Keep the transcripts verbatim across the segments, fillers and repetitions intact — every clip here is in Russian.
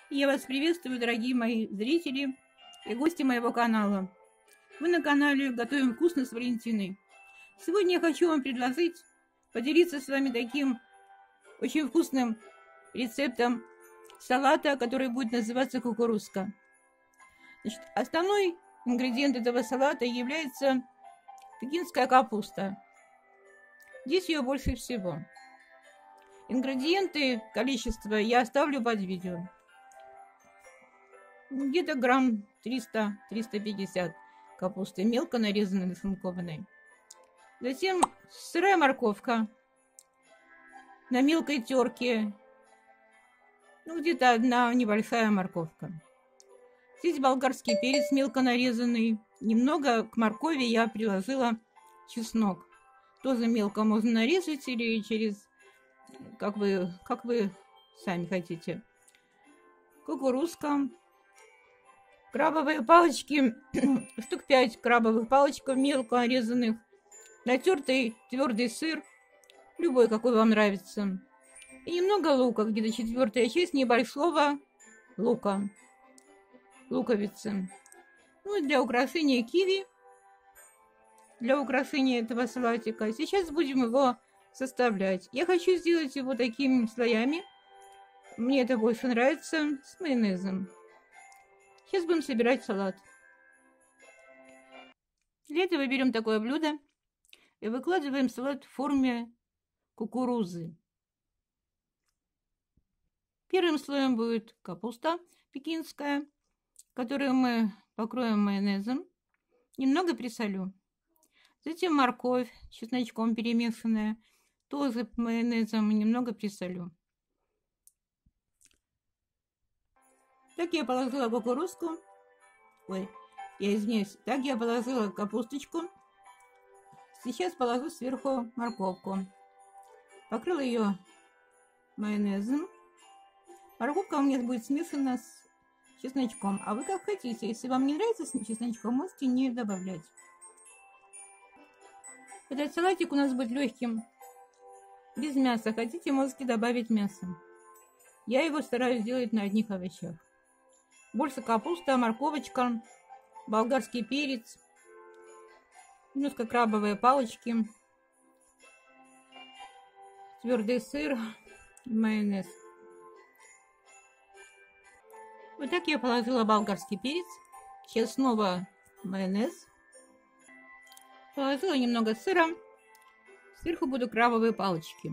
Я вас приветствую, дорогие мои зрители и гости моего канала. Вы на канале «Готовим вкусно» с Валентиной. Сегодня я хочу вам предложить поделиться с вами таким очень вкусным рецептом салата, который будет называться кукурузка. Значит, основной ингредиент этого салата является пекинская капуста. Здесь ее больше всего. Ингредиенты, количество я оставлю под видео. Где-то грамм триста — триста пятьдесят капусты, мелко нарезанной, нашинкованной. Затем сырая морковка на мелкой терке. Ну, где-то одна небольшая морковка. Здесь болгарский перец мелко нарезанный. Немного к моркови я приложила чеснок. Тоже мелко можно нарезать или через, как вы, как вы сами хотите. Кукурузка. Крабовые палочки, штук пять крабовых палочек мелко нарезанных. Натертый твердый сыр, любой, какой вам нравится. И немного лука, где-то четвертая часть небольшого лука, луковицы. Ну и для украшения киви, для украшения этого салатика. Сейчас будем его составлять. Я хочу сделать его такими слоями. Мне это больше нравится, с майонезом. Сейчас будем собирать салат. Для этого берем такое блюдо и выкладываем салат в форме кукурузы. Первым слоем будет капуста пекинская, которую мы покроем майонезом. Немного присолю. Затем морковь с чесночком перемешанная, тоже майонезом, немного присолю. Так я положила кукурузку. Ой, я извиняюсь. Так я положила капусточку. Сейчас положу сверху морковку. Покрыла ее майонезом. Морковка у меня будет смешана с чесночком. А вы как хотите. Если вам не нравится с чесночком, можете не добавлять. Этот салатик у нас будет легким, без мяса. Хотите, можете добавить мясо. Я его стараюсь делать на одних овощах. Больше капуста, морковочка, болгарский перец, немножко крабовые палочки, твердый сыр, майонез. Вот так я положила болгарский перец. Сейчас снова майонез. Положила немного сыра. Сверху будут крабовые палочки.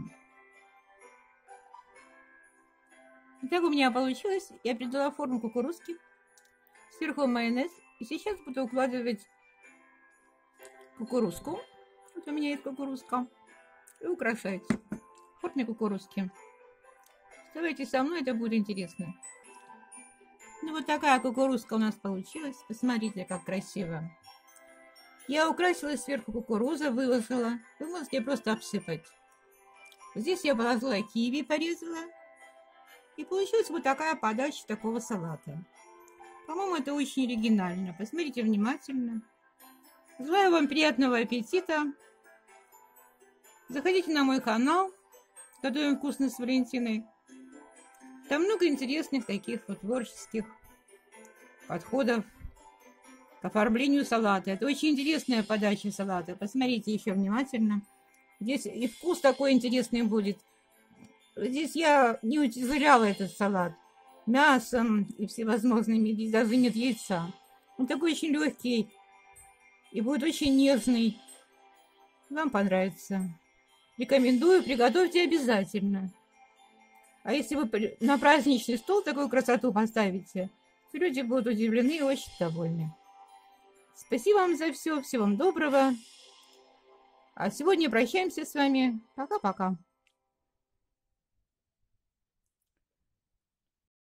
Итак, у меня получилось. Я придала форму кукурузки. Сверху майонез. И сейчас буду укладывать кукурузку. Вот у меня есть кукурузка. И украшать в форме кукурузки. Оставайтесь со мной, это будет интересно. Ну вот такая кукурузка у нас получилась. Посмотрите, как красиво. Я украсила сверху кукурузу, выложила. Вы можете просто обсыпать. Здесь я положила киви, порезала. И получилась вот такая подача такого салата. По-моему, это очень оригинально. Посмотрите внимательно. Желаю вам приятного аппетита. Заходите на мой канал «Готовим вкусно» с Валентиной. Там много интересных таких вот творческих подходов к оформлению салата. Это очень интересная подача салата. Посмотрите еще внимательно. Здесь и вкус такой интересный будет. Здесь я не утяжеляла этот салат мясом и всевозможными. Здесь даже нет яйца. Он такой очень легкий и будет очень нежный. Вам понравится. Рекомендую, приготовьте обязательно. А если вы на праздничный стол такую красоту поставите, то люди будут удивлены и очень довольны. Спасибо вам за все. Всего вам доброго. А сегодня прощаемся с вами. Пока-пока.